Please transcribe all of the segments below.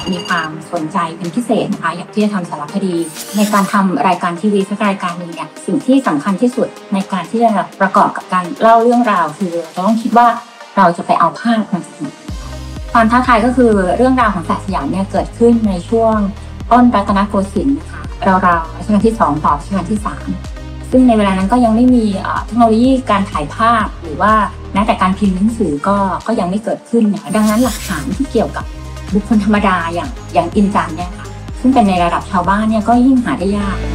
มีความสนใจเป็นพิเศษนะคะอยากที่จะทำสารคดีในการทำรายการทีวีสักรายการหนึ่งเนี่ยสิ่งที่สำคัญที่สุดในการที่จะประกอบกับการเล่าเรื่องราวคือเราต้องคิดว่าเราจะไปเอาภาพมาจากไหนความท้าทายก็คือเรื่องราวของแฝดสยามเนี่ยเกิดขึ้นในช่วงต้นรัตนโกสินทร์นะคะราวๆรัชกาลที่2ต่อรัชกาลที่3ซึ่งในเวลานั้นก็ยังไม่มีเทคโนโลยีการถ่ายภาพหรือว่าแม้แต่การพิมพ์หนังสือก็ยังไม่เกิดขึ้นนะคะดังนั้นหลักฐานที่เกี่ยวกับบุคคลธรรมดาอย่างอินจันเนี่ยค่ะซึ่งเป็นในระดับชาวบ้านเนี่ยก็ยิ่งหาได้ยาก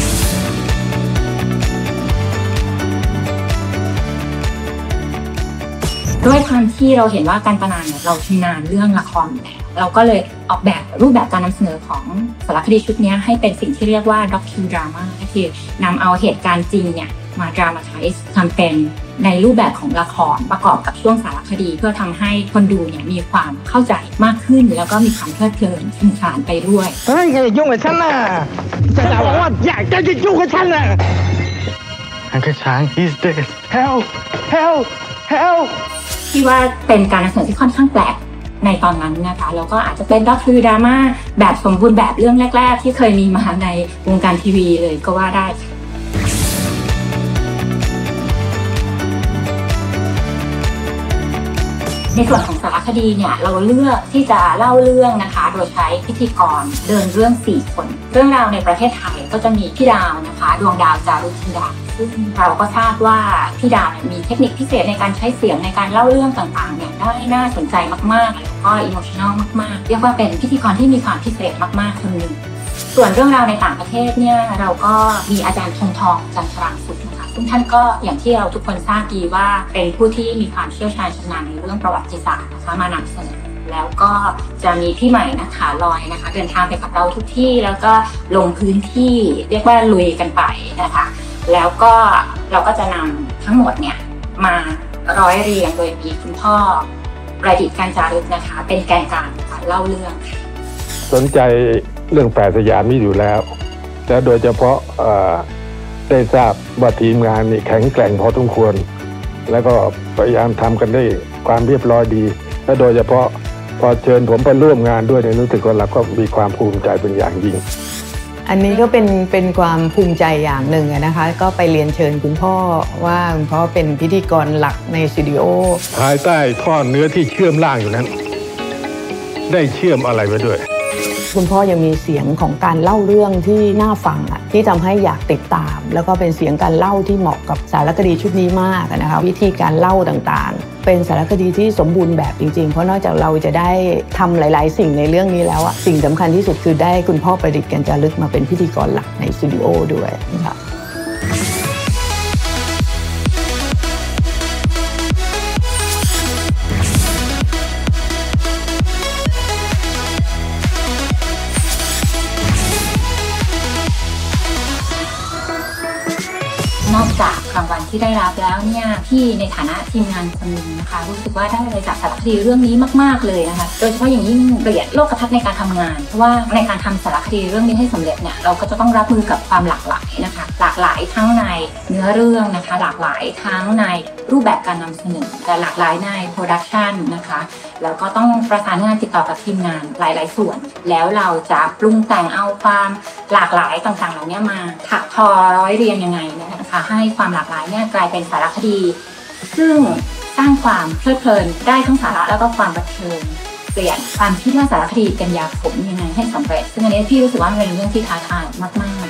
ด้วยความที่เราเห็นว่าการตนาเนี่ยเราชำนาญเรื่องละครแล้วเราก็เลยออกแบบรูปแบบการนำเสนอของสารคดีชุดนี้ให้เป็นสิ่งที่เรียกว่าด็อคิวดราม่าก็คือนำเอาเหตุการณ์จริงเนี่ยมาดรามาไทซ์ทำเป็นในรูปแบบของละครประกอบกับช่วงสารคดีเพื่อทำให้คนดูเนี่ยมีความเข้าใจมากขึ้นแล้วก็มีความเพลิดเพลินสนุกสนานไปด้วยเฮ้ยอย่ายุ่งกับฉันนะจะบอกว่าอยากจะยุ่งกับฉันนะฮังเกอร์ช้าง he's dead help help help ที่ว่าเป็นการนำเสนอที่ค่อนข้างแปลกในตอนนั้นนะคะแล้วก็อาจจะเป็นด็อคิวดราม่าแบบสมบูรณ์แบบเรื่องแรกๆที่เคยมีมาในวงการทีวีเลยก็ว่าได้ในส่วนของสารคดีเนี่ยเราเลือกที่จะเล่าเรื่องนะคะโดยใช้พิธีกรเดินเรื่อง4คนเรื่องราวในประเทศไทยก็จะมีพี่ดาวนะคะดวงดาวจารุจินดาซึ่งเราก็ทราบว่าพี่ดาวมีเทคนิคพิเศษในการใช้เสียงในการเล่าเรื่องต่างๆเนี่ยได้น่าสนใจมากๆแล้วก็อิโมชันแนลมากๆเรียกว่าเป็นพิธีกรที่มีความพิเศษมากๆคนหนึ่งส่วนเรื่องราวในต่างประเทศเนี่ยเราก็มีอาจารย์ธงทองจันทรังสุขนะคะซึ่งท่านก็อย่างที่เราทุกคนทราบดีว่าเป็นผู้ที่มีความเชี่ยวชาญชำนาญในเรื่องประวัติศาสตร์นะคะมานำเสนอแล้วก็จะมีพี่ใหม่นะคะลอยนะคะเดินทางไปกับเราทุกที่แล้วก็ลงพื้นที่เรียกว่าลุยกันไปนะคะแล้วก็เราก็จะนำทั้งหมดเนี่ยมาร้อยเรียงโดยมีคุณพ่อประดิษฐ์การจารึกนะคะเป็นแกนกลางการเล่าเรื่องสนใจเรื่องแฝดสยามนี่อยู่แล้วและโดยเฉพาะได้ทราบว่าทีมงานนี่แข็งแกร่งพอสมควรแล้วก็พยายามทำกันได้ความเรียบร้อยดีและโดยเฉพาะพอเชิญผมไปร่วมงานด้วยในรู้สึกว่าเราก็มีความภูมิใจเป็นอย่างยิ่งอันนี้ก็เป็นความภูมิใจอย่างหนึ่งนะคะก็ไปเรียนเชิญคุณพ่อว่าคุณพ่อเป็นพิธีกรหลักในสตูดิโอภายใต้ท่อนเนื้อที่เชื่อมล่างอยู่นั้นได้เชื่อมอะไรไว้ด้วยคุณพ่อยังมีเสียงของการเล่าเรื่องที่น่าฟังที่ทำให้อยากติดตามแล้วก็เป็นเสียงการเล่าที่เหมาะกับสารคดีชุดนี้มากนะคะวิธีการเล่าต่างๆเป็นสารคดีที่สมบูรณ์แบบจริงๆเพราะนอกจากเราจะได้ทำหลายๆสิ่งในเรื่องนี้แล้วสิ่งสำคัญที่สุดคือได้คุณพ่อประดิษฐ์การจารึกมาเป็นพิธีกรหลักในสตูดิโอด้วยนะคะนอกจากรางวัลที่ได้รับแล้วเนี่ยที่ในฐานะทีมงานคนหนึ่งนะคะรู้สึกว่าได้อะไรจากสารคดีเรื่องนี้มากๆเลยนะคะโดยเฉพาะอย่างยิ่งเปลี่ยนโลกทัศน์ในการทำงานเพราะว่าในการทำสารคดีเรื่องนี้ให้สำเร็จเนี่ยเราก็จะต้องรับมือกับความหลากหลายนะคะหลากหลายทั้งในเนื้อเรื่องนะคะหลากหลายทั้งในรูปแบบการนำเสนอแต่หลากหลายในโปรดักชันนะคะแล้วก็ต้องประสานงานติดต่อกับทีมงานหลายๆส่วนแล้วเราจะปรุงแต่งเอาความหลากหลายต่างๆเหล่านี้มาถักทอร้อยเรียงยังไงนะคะให้ความหลากหลายเนี่ยกลายเป็นสารคดีซึ่งสร้างความเพลิดเพลินได้ทั้งสาระแล้วก็ความบันเทิงเปลี่ยนความคิดว่าสารคดีเป็นยาขมยังไงให้สำเร็จซึ่งอันนี้พี่รู้สึกว่ามันเป็นเรื่องที่ท้าทายมาก